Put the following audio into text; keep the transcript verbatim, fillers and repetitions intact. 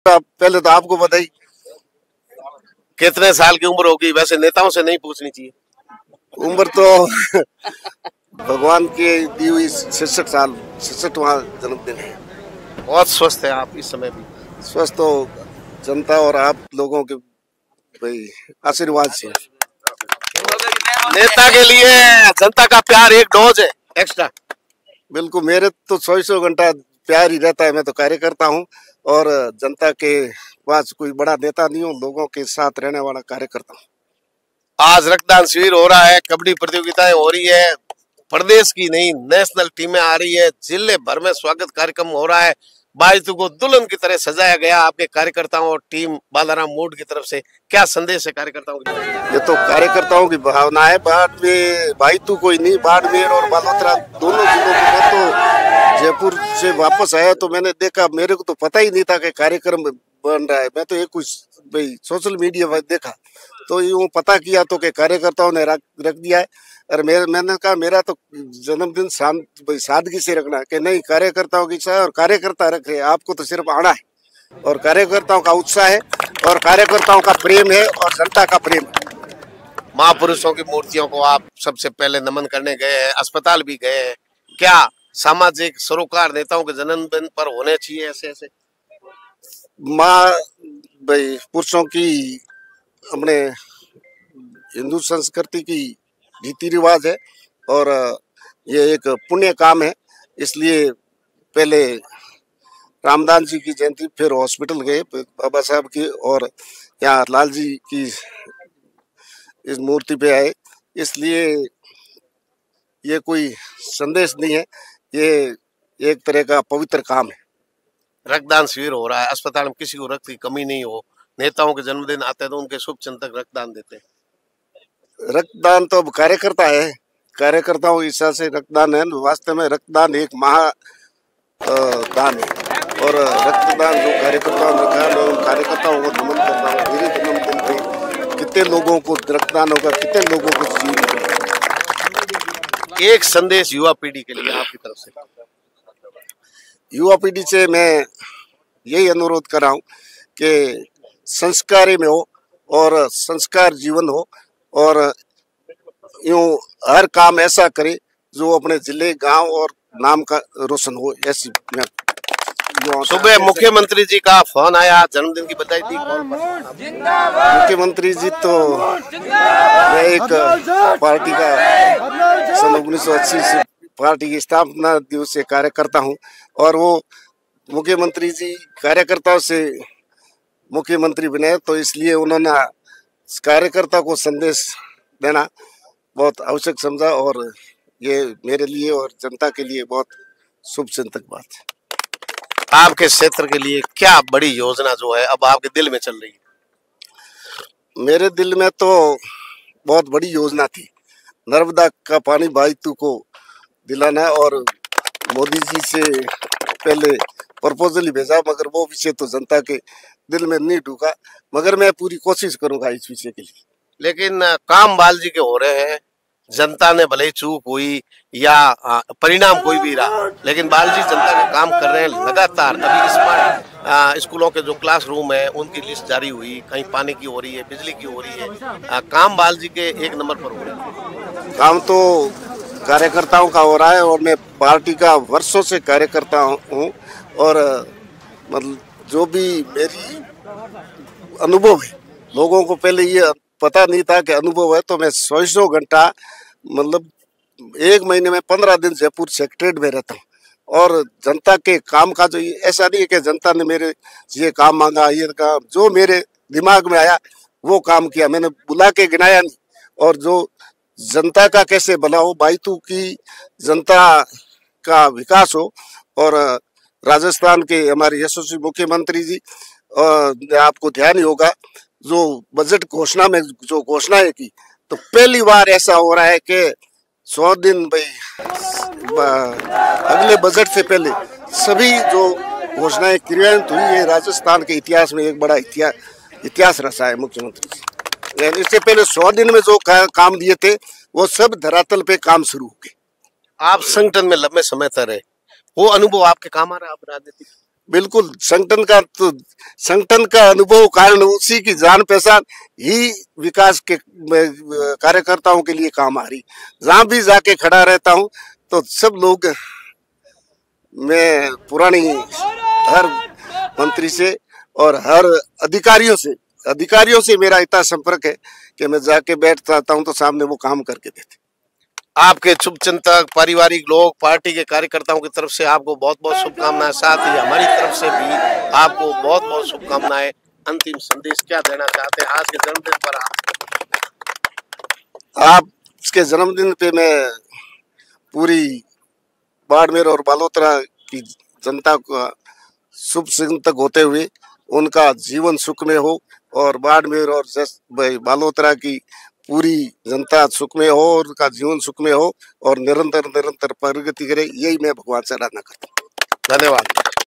आप पहले तो आपको बताइए कितने साल की उम्र होगी? वैसे नेताओं से नहीं पूछनी चाहिए। उम्र तो भगवान की दी हुई छिसठ साल छिसठवां जन्मदिन है। बहुत स्वस्थ है आप इस समय भी। स्वस्थ तो जनता और आप लोगों के भाई आशीर्वाद से। नेता के लिए जनता का प्यार एक डोज है एक्स्ट्रा। बिल्कुल, मेरे तो चौबीसों घंटा प्यार ही रहता है। मैं तो कार्यकर्ता हूँ और जनता के पास कोई बड़ा नेता नहीं हूँ, लोगों के साथ रहने वाला कार्यकर्ता हूँ। आज रक्तदान शिविर हो रहा है, कबड्डी प्रतियोगिताएं हो रही है, प्रदेश की नहीं नेशनल टीमें आ रही है, जिले भर में स्वागत कार्यक्रम हो रहा है। बाईतू को दुल्हन की तरह सजाया गया आपके कार्यकर्ताओं और टीम बालाराम मूड की तरफ से। क्या संदेश है कार्यकर्ताओं की? ये तो कार्यकर्ताओं की भावना है। बाद में बाईतू कोई नहीं, बाड़मेर और बालोतरा दोनों जिलों में। मैं तो जयपुर से वापस आया तो मैंने देखा, मेरे को तो पता ही नहीं था कि कार्यक्रम बन रहा है। मैं तो एक कुछ भाई सोशल मीडिया पर देखा तो यूँ पता किया तो कि कार्यकर्ताओं ने रख रख दिया है। और मेरे मैंने कहा मेरा तो जन्मदिन शांत भाई सादगी से रखना है कि नहीं, कार्यकर्ताओं की इच्छा है और कार्यकर्ता रख रहे हैं। आपको तो सिर्फ आना है और कार्यकर्ताओं का उत्साह है और कार्यकर्ताओं का प्रेम है और जनता का प्रेम है। महापुरुषों की मूर्तियों को आप सबसे पहले नमन करने गए हैं, अस्पताल भी गए हैं। क्या सामाजिक सरोकार नेताओं के जन्मदिन पर होने चाहिए ऐसे ऐसे? माँ भाई पुरुषों की अपने हिंदू संस्कृति की रीति रिवाज है और ये एक पुण्य काम है। इसलिए पहले रामदास जी की जयंती, फिर हॉस्पिटल गए बाबा साहब की, और यहाँ लाल जी की इस मूर्ति पे आए। इसलिए ये कोई संदेश नहीं है, ये एक तरह का पवित्र काम है। रक्तदान शिविर हो रहा है, अस्पताल में किसी को रक्त की कमी नहीं हो, नेताओं के जन्मदिन आते हैं तो उनके शुभ चिंतक रक्तदान देते हैं। रक्तदान तो अब कार्यकर्ता है, कार्यकर्ताओं की इच्छा से रक्तदान है। वास्तव में रक्तदान एक महा दान है और रक्तदान जो कार्यकर्ताओं ने रखा, उन कार्यकर्ताओं को नमन करता हूँ। मेरे जन्मदिन पे कितने लोगों को रक्तदान होगा, कितने लोगों को जीवन। एक संदेश युवा पीढ़ी के लिए आपकी तरफ से? युवा पीढ़ी से मैं यही अनुरोध कर रहा हूँ कि संस्कारी में हो और संस्कार जीवन हो और यूँ हर काम ऐसा करे जो अपने जिले, गांव और नाम का रोशन हो। ऐसी मैं सुबह मुख्यमंत्री जी का फोन आया, जन्मदिन की बधाई दी। मुख्यमंत्री जी तो मैं एक पार्टी का सन उन्नीस सौ अस्सी से पार्टी की स्थापना दिवस से कार्यकर्ता हूँ और वो मुख्यमंत्री जी कार्यकर्ताओं से मुख्यमंत्री बने, तो इसलिए उन्होंने कार्यकर्ता को संदेश देना बहुत आवश्यक समझा और ये मेरे लिए और जनता के लिए बहुत शुभ चिंतक बात है। आपके क्षेत्र के लिए क्या बड़ी योजना जो है अब आपके दिल में चल रही है? मेरे दिल में तो बहुत बड़ी योजना थी, नर्मदा का पानी बाईतू को दिलाना, और मोदी जी से पहले प्रपोजल ही भेजा मगर वो विषय तो जनता के दिल में नहीं ढुका, मगर मैं पूरी कोशिश करूंगा इस विषय के लिए। लेकिन काम बाल जी के हो रहे हैं, जनता ने भले ही चूक हुई या परिणाम कोई भी रहा, लेकिन बाल जी जनता का काम कर रहे हैं लगातार। अभी स्मार्ट स्कूलों के जो क्लासरूम है उनकी लिस्ट जारी हुई, कहीं पानी की हो रही है, बिजली की हो रही है। आ, काम बाल जी के एक नंबर पर हो रहे हैं। काम तो कार्यकर्ताओं का हो रहा है और मैं पार्टी का वर्षों से कार्यकर्ता हूँ और मतलब जो भी मेरी अनुभव है, लोगों को पहले ये पता नहीं था कि अनुभव है, तो मैं चौबीसों घंटा मतलब एक महीने में पंद्रह दिन जयपुर सेक्रेटरीट में रहता हूँ और जनता के काम का जो, ऐसा नहीं है कि जनता ने मेरे ये काम मांगा, ये काम जो मेरे दिमाग में आया वो काम किया, मैंने बुला के गिनाया नहीं। और जो जनता का कैसे भला हो, बाईतू की जनता का विकास हो। और राजस्थान के हमारे यशस्वी मुख्यमंत्री जी, आपको ध्यान ही होगा जो बजट घोषणा में जो घोषणाएं की, तो पहली बार ऐसा हो रहा है कि सौ दिन भाई अगले बजट से पहले सभी जो घोषणाएं क्रियान्वित हुई है। राजस्थान के इतिहास में एक बड़ा इतिहास इतिहास रचा है मुख्यमंत्री जी। इससे पहले सौ दिन में जो का, काम दिए थे वो सब धरातल पे काम शुरू हो गए। आप संगठन में लंबे समय तक रहे, वो अनुभव आपके काम आ रहा है आप राजनीति? बिल्कुल संगठन का तो संगठन का अनुभव कारण उसी की जान पहचान ही विकास के कार्यकर्ताओं के लिए काम आ रही। जहां भी जाके खड़ा रहता हूं तो सब लोग, मैं पुरानी हर मंत्री से और हर अधिकारियों से अधिकारियों से मेरा इतना संपर्क है कि मैं जाके बैठ जाता हूं तो सामने वो काम करके देते। आपके शुभचिंतक, पारिवारिक लोग, पार्टी के कार्यकर्ताओं की तरफ से आपको बहुत बहुत शुभकामनाएं, साथ ही हमारी तरफ से भी आपको बहुत बहुत शुभकामनाएं। अंतिम संदेश क्या देना चाहते हैं आज के जन्मदिन पर? आप इसके जन्मदिन पे मैं पूरी बाड़मेर और बालोतरा की जनता का शुभ चिंतक होते हुए उनका जीवन सुख में हो और बाड़मेर और बालोतरा की पूरी जनता सुख में हो और उनका जीवन सुख में हो और निरंतर निरंतर प्रगति करे, यही मैं भगवान से प्रार्थना करता हूँ। धन्यवाद।